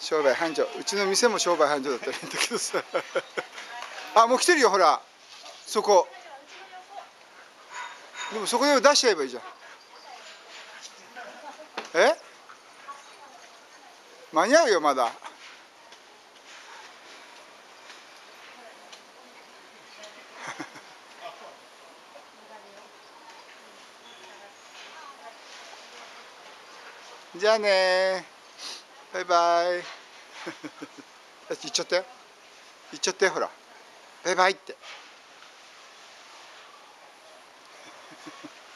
商売繁盛。うちの店も商売繁盛だったらいいんだけどさ。あ、もう来てるよ、ほら。そこ。でもそこで出しちゃえばいいじゃん。え？間に合うよ、まだ。じゃあねー。バイバイ。行っちゃったよ。行っちゃったよ、ほら。バイバイって。